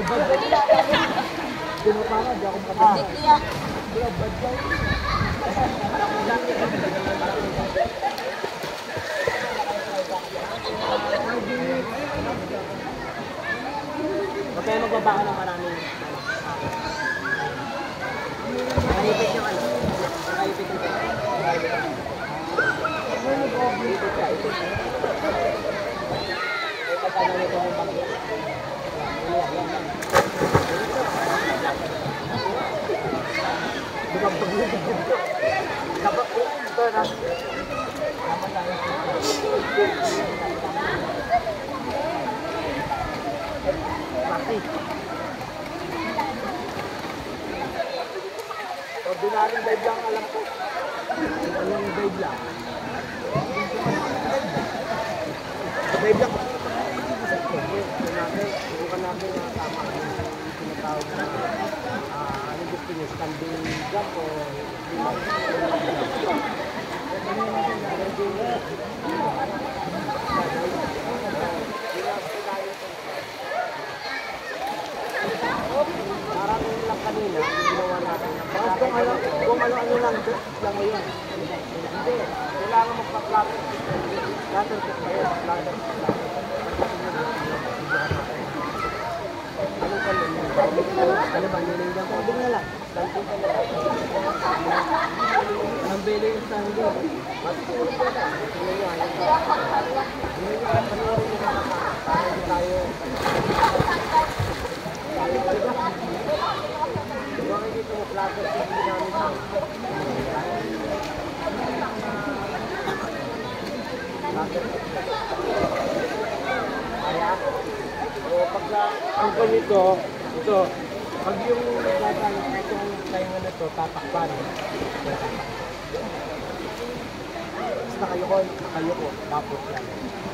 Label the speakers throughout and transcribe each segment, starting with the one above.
Speaker 1: Huwag kayo magbaba ng maraming nakaipit yung ano. Nakaipit yung pera. Ipit ka, ipit. Ay pagkano nito yung bangkit. Yan. Dumabag mo dito. Dapat ko ito na. Pati. Ordinaryong dive lang alam ko. Anong dive lang? Dive lang. Subukan natin na tama yung tinatawag na ano gusto nyo, standing jump o parang lang kanina, ginawa natin. Kung ano-ano lang yun. Hindi, kailangan magpa-platter. Platter check pa yun. Platter. Ano ba, nilingan ko? Doon na lang. Standing ka lang. Ang belo yung standing. Mas tulog ka na. Tingnan nyo, ayun ka. Tingnan nyo, panoorin nyo na tayo. Huwag dito mo platter check namin sa kaya pagka ang ganito ito pag yung nagdadaan itong tayo na ito tatakpan basta kayo ko tapos yan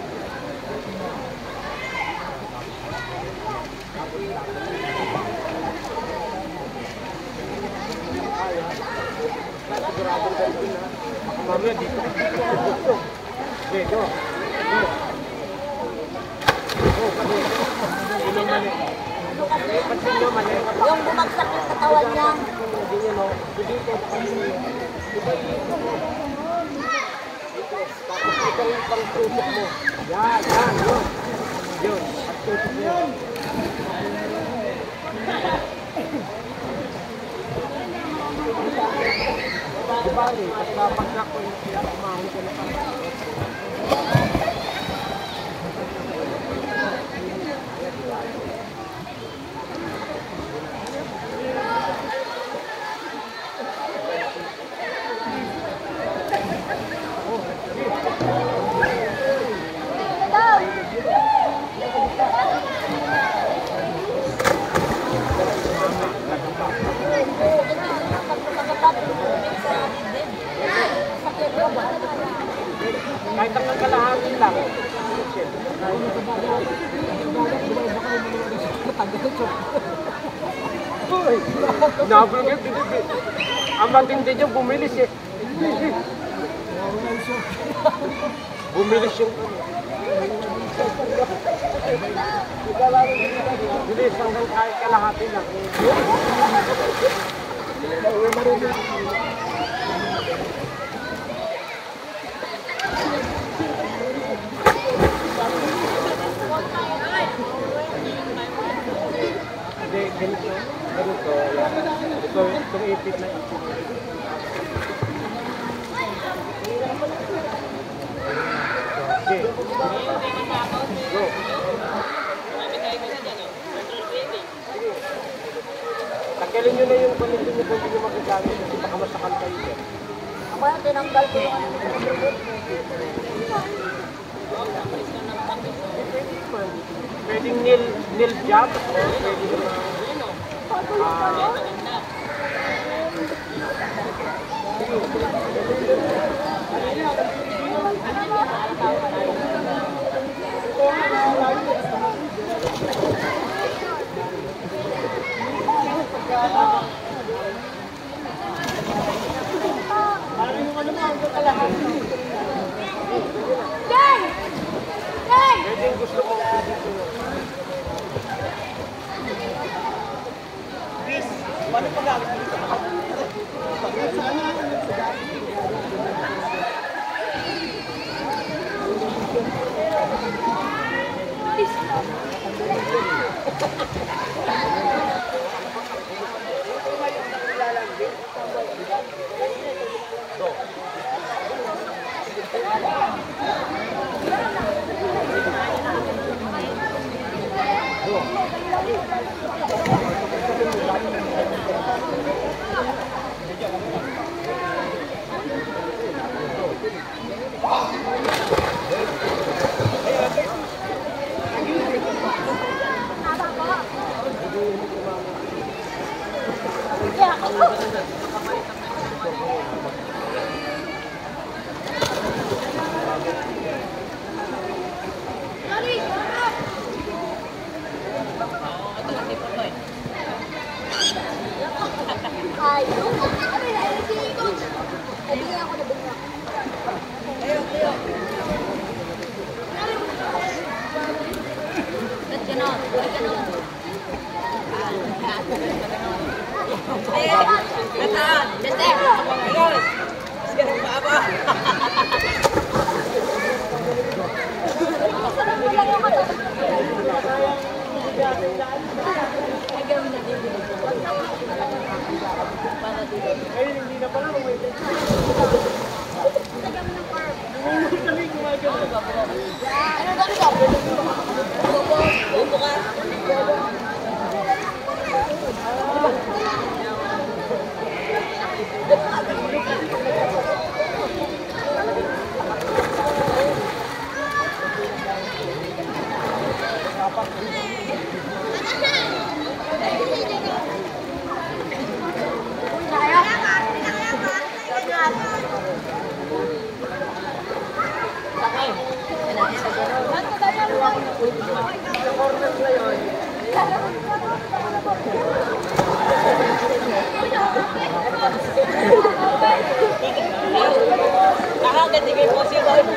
Speaker 1: kaya sigurado ka din ha baka mamaya dito okay, go.
Speaker 2: Yung bumagsak yung katawan niya.
Speaker 1: Tapos ito yung pang-tusok mo. Yan, yun. Yun, pang-tusok mo. Diba rin, pagka ko yung umahon ko na pang-tusok. Kahit ang kalahati lang. Nabulog yung ang matindi niyo, bumilis eh. Bumilis yung bilis hanggang kahit kalahati lang. Hindi, ganito. Itong ipit na ipit. Okay. Go. Tanggalin nyo na yung panintin nyo kung hindi nyo magagamit kasi baka masakal kayo dyan.
Speaker 2: Ako yung tinanggal ko yung ano.
Speaker 1: Pwedeng nil job o pwedeng parang yung ano mo, hanggang kalahati. Pwedeng gusto mo dito.
Speaker 2: Ay, hindi ako nabigla. Ba't ganon? Ba't ganon? Nataan! Beste! Ganon! Mas ganon pa ako! Masarap mo lang yung mata. Ay, gawin na din. Para dito.
Speaker 1: Ngayon, hindi na pala kung may tension.
Speaker 2: Tagam ng farm.
Speaker 1: Bumulong kami gumagano.
Speaker 2: Ano ba ito? Bobo ka?
Speaker 3: Nakakaganda kayo po si Boy.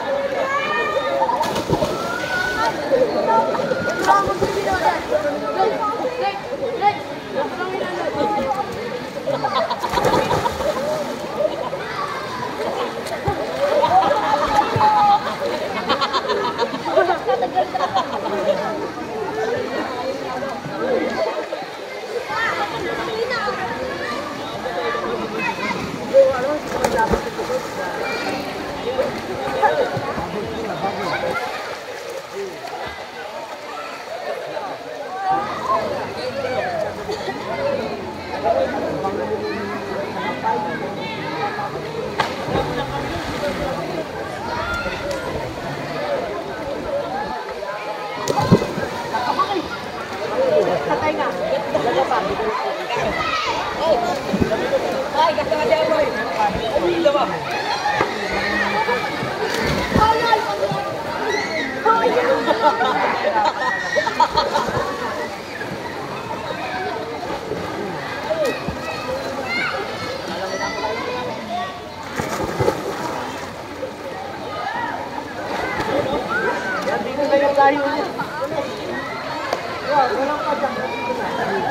Speaker 2: Patay nga.
Speaker 3: Ay, kasama siya Boy. Dito ba?
Speaker 1: Yan, dito na yung layo niya. Walang padyak. Dito na.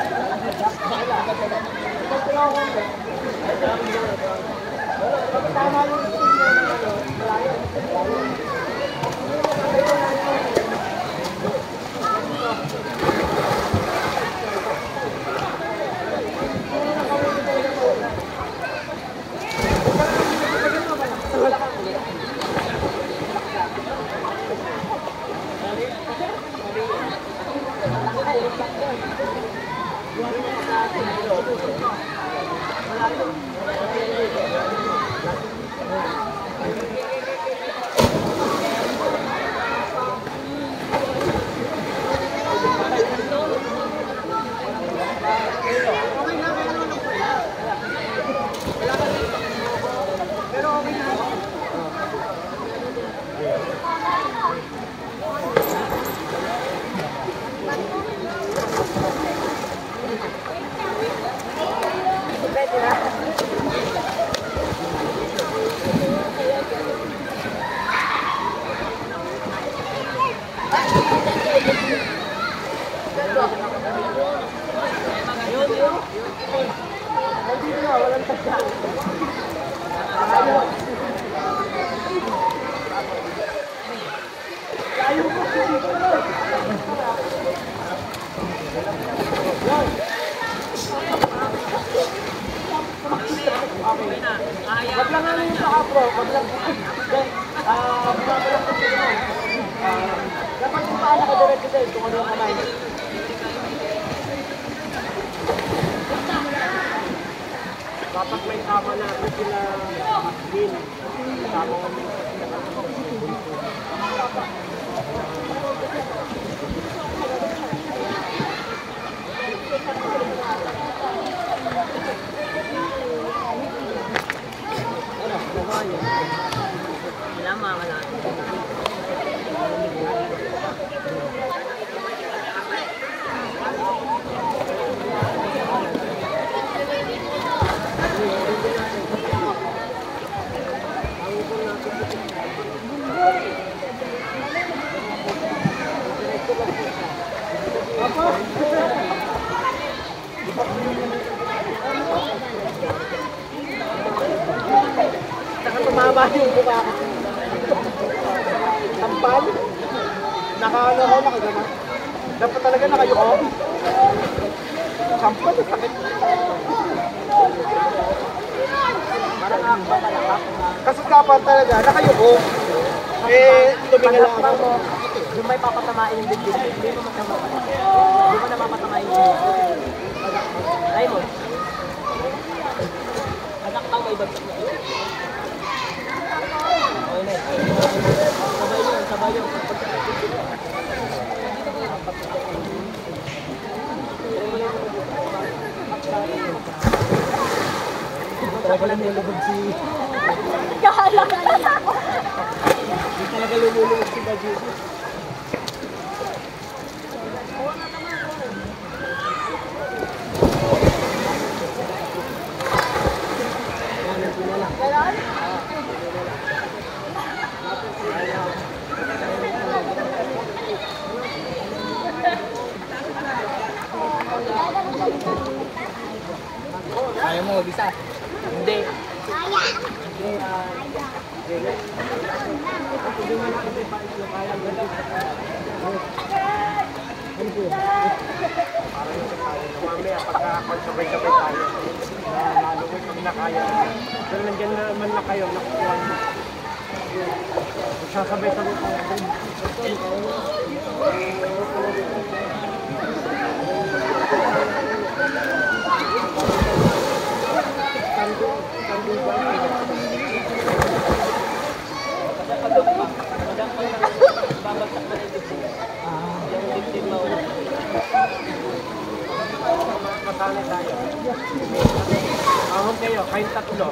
Speaker 1: Ito sila ako. Tama yung malayo. Dave, kung ano yung kamay. Dapat may tama na ito sila din. Tama ko
Speaker 3: Lama ka na.
Speaker 1: Saka tumama yung buka ko. Tampal. Nakaano ko, nakagana. Dapat talaga nakayuko. Sampal, sakit. Parang akba talaga. Kasi dapat talaga, nakayuko. Tumingal ako.
Speaker 3: Yung may papatamain yung dibdib, hindi mo magkamakan. Hindi mo na papatamain yung dibdib. Raymond. Anak ka may bagsak na. Sabay yun. Talaga lang nilubog si...
Speaker 1: Hindi talaga lumulunod si Bajusi.
Speaker 3: Kaya mo, mag-isa. Hindi.
Speaker 1: Mamaya, pagka-sabay-sabay tayo, nalungod pag nakaya. Pero nandiyan naman na kayo, nakukuha mo. Magsasabay-sabay tayo. Masanay tayo. Ahon kayo, kayong tatlo.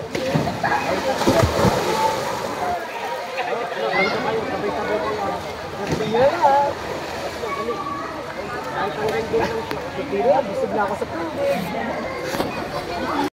Speaker 1: Kayong kayo, sabay-sabay kayo. Nagbiyay ha. Kahit hanggang doon lang siya. Natira, busog na ako sa